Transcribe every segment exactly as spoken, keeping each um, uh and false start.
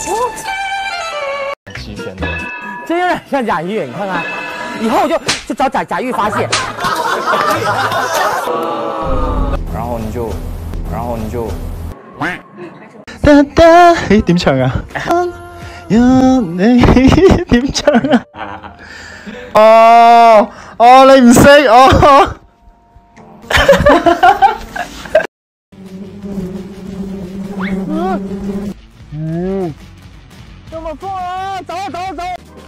极限的， 真有点像贾玉，你看看，以后我就就找贾贾玉发泄。 然後你就，然後你就， 得得，誒點唱啊？有你點唱啊？哦哦，你唔識哦。嗯， 這麼做啊！走啊走啊走！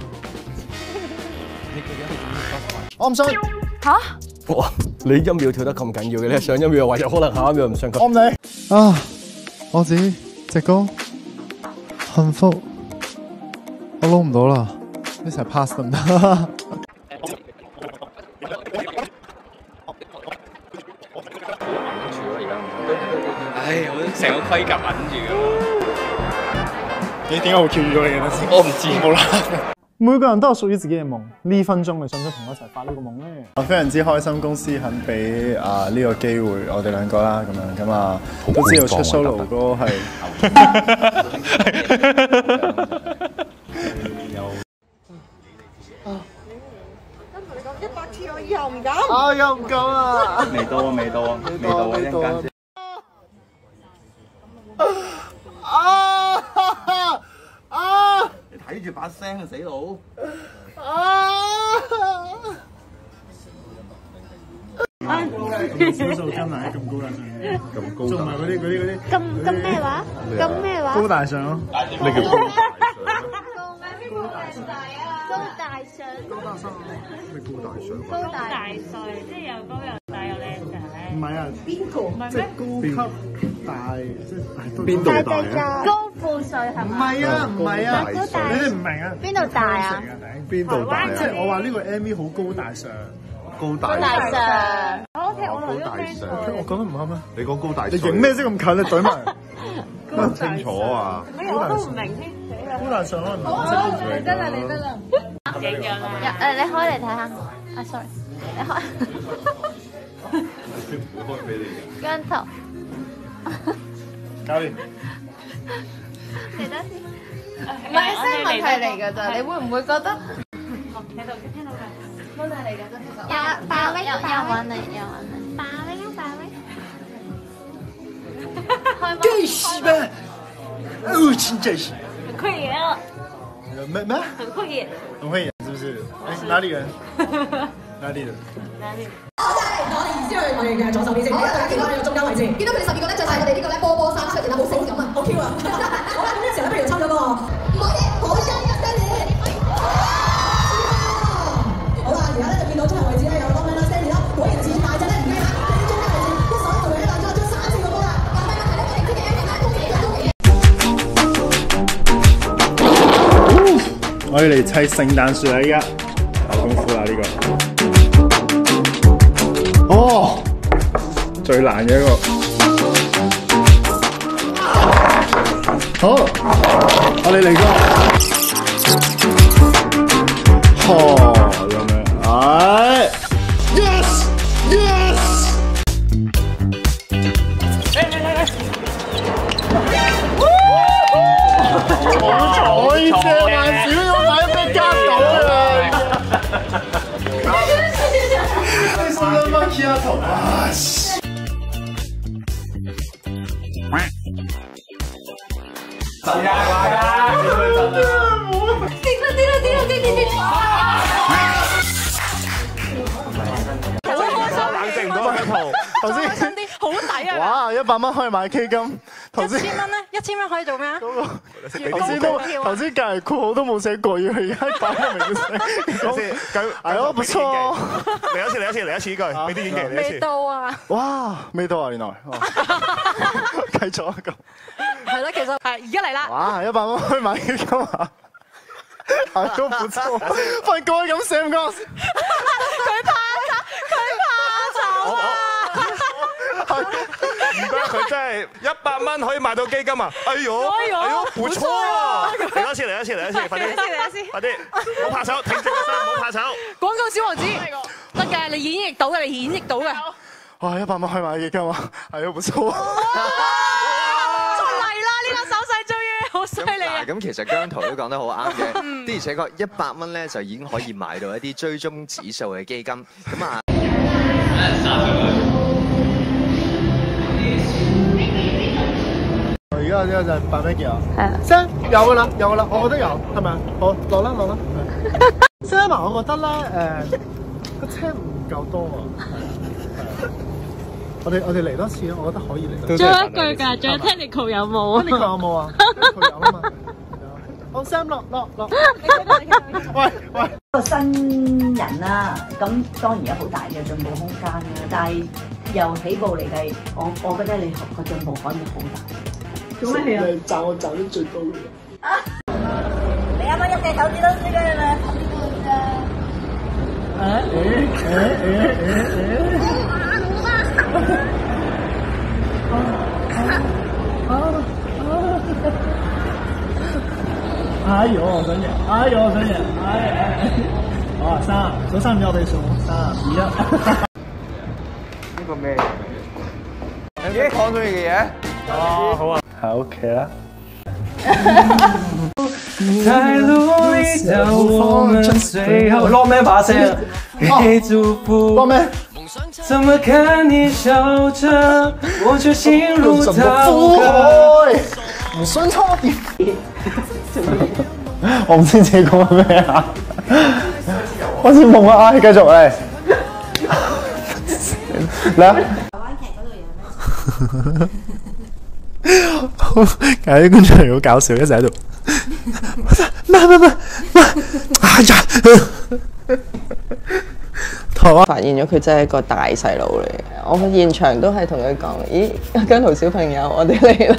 我唔信。 嚇！ 哇！你一秒跳得咁緊要嘅，你上一秒又話有可能，下一秒又唔上級。 我唔理。啊！我自己隻歌幸福，我撈唔到啦，一齊 pass 得唔得？ 唉，我成個盔甲揞住㗎。 你點解會 Q 咗你嘅咧？ 我唔知，冇啦。 每個人都有屬於自己嘅夢，呢分鐘你想唔想同我一齊發呢個夢咧？我非常之開心，公司肯俾啊呢個機會我哋兩個啦，咁樣咁啊，都知道出 solo 歌係。 一百次我以後唔敢。 啊又唔夠啊！ 未到啊，未到啊，未到啊，一陣間先。 啊啊！ 你睇住把聲啊，死佬！ 啊！ 少數金奶咁高大上嘅，咁高，仲唔係嗰啲嗰啲嗰啲咁咁咩話？咁咩話？ 高大上咯。 咩叫高？ 高大上。 高大上咩高大上？ 高大大帥，即係又高又大又靚仔。 唔係啊，邊個？唔係咩？高級大，即係邊度大啊？ 高富帥係唔嘛？ 係啊，唔係啊， 高大你哋唔明啊？ 邊度大啊？ 邊度大啊？即係我話呢個 M V 好高大上， 高大高大上。 我其實我同呢個 friend 我講得唔啱咩？ 你講高大你影咩先咁近？你懟埋， 唔清楚啊！ 咩我都唔明添，死啦！ 高大上可能唔識。 你真係你得啦，影咗啦。 誒，你開嚟睇下。啊，sorry，你開。 會開俾你。 姜頭。 搞掂。 嚟得先。唔係聲問題嚟㗎咋，你會唔會覺得？ 聽到聽到㗎。 問題嚟㗎啫，其實。有大威，有有揾你，有揾你。大威啊，大威。開麥。 真是的，哦，真真是。 很會演啊！ 咩咩？ 很會演。 很會演是不是？哎，哪裡人？哪裡人？ 哪裡？ 我哋移師去我哋嘅左手邊先，好啦，大家見到我哋嘅中間位置，見到佢哋十二個咧就係我哋呢個咧波波衫出現啦，好性感啊，好 Q 啊！好啦，咁呢個時候咧，不如抽咗個唔可以，好聲嘅聲你。好啦，而家咧就見到中間位置咧有多咩啦，聲你啦，果然自大隻咧唔驚嚇，呢中間位置一手一做嘢啦，再做三次個波啦，但係問題咧，我哋知嘅 M V 啦，恭喜佢，恭喜佢。 我要嚟砌聖誕樹啦！依家有功夫啦呢個。哦，最難嘅一個。好，我哋嚟個。哦，咁樣，係 ，yes yes。嚟嚟嚟嚟！好彩啫，萬少要買咩加到啊！你送咗翻 K 下頭啊！真呀係啊！點會真啊？ 跌啦跌啦跌啦跌跌跌！ 好開心，冷靜唔到啊！圖頭先新啲好抵啊！ 哇，一百蚊可以買 K 金，頭一先千蚊咧，一千蚊可以做咩啊？ 嗰個頭先都頭先隔離括號都冇寫過，要佢而家擺得明寫。 咁係咯，不錯。 嚟一次，嚟一次，嚟一次呢句，俾啲演技嚟一未次。 到啊！ 哇，未到啊，原來。繼續啊咁。 係啦，其實係而家嚟啦。 哇，一百蚊可以買 K 金啊！係都唔錯，份歌咁寫唔該。 佢怕醜，佢怕醜啊！ 如果佢真係一百蚊可以買到基金啊！哎呦， 哎呦哎呦，唔錯啊！嚟多次，嚟多次，嚟多次，快啲！ 嚟一次嚟一次快啲！唔好怕醜，挺直個身，唔好怕醜。 廣告小王子得嘅，你演繹到嘅，你演繹到嘅。 哇，一百蚊可以買 K 金啊！係都唔錯。 出嚟啦！呢個手勢終於好犀犀利啊！ 咁其實姜濤都講得好啱嘅，的而且確一百蚊咧就已經可以買到一啲追蹤指數嘅基金。咁啊， 而家呢個就係八蚊幾啊？係啊。Sam 有噶啦，有噶啦，我覺得有，係咪啊？好，落啦落啦。Sam 啊，我覺得咧誒個車唔夠多啊。我哋我哋嚟多次啊！我覺得可以嚟多次。 仲有一句㗎，仲有 technical 有冇啊 ？technical 有冇啊 ？technical 有啊嘛。好 ，Sam 落落落。喂喂。 個新人啦，咁當然有好大嘅進步空間啦。但係由起步嚟計，我我覺得你個進步可以好大。做咩啊？你讚我讚得最高嘅。啊！你啱啱一隻手指都知嘅係咪？誒誒誒誒誒誒！ 哎呦，我想贏！哎呦，我想贏！哎哎哎！好啊，三，數三秒我哋數，三二一。呢個咩？ 有幾講中意嘅嘢？ 哦，好啊，喺屋企啦。 在努力的我們最後落咩把聲？給祝福。 落咩？ 怎麼看你笑着，我卻心如刀割。 唔信差點。我唔知自己講緊咩啊！好似夢啊！唉，繼續嚟。嚟啊！台灣劇嗰度有咩？係啲觀眾好搞笑，一直喺度。唔係唔係唔係，哎呀！台灣發現咗佢真係一個大細路嚟嘅，我現場都係同佢講：咦，姜濤小朋友，我哋嚟啦！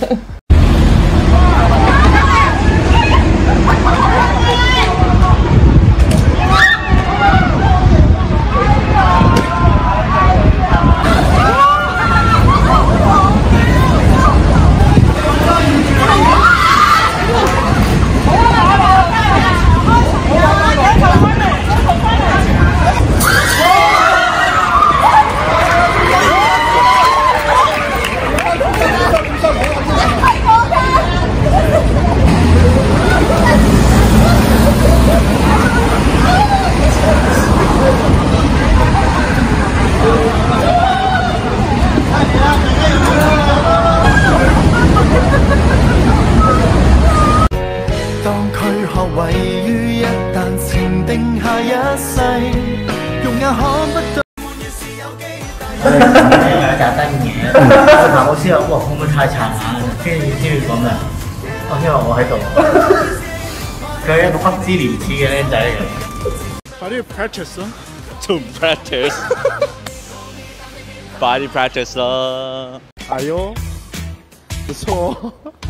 炸燈嘢，我行我先話，哇，會唔會太殘眼？跟住先會講咩？我因為我喺度，佢係一個不知廉恥嘅僆仔嚟嘅。 快啲 practice 咯， 仲唔 practice？快啲 practice 啦！ 哎呦，不錯。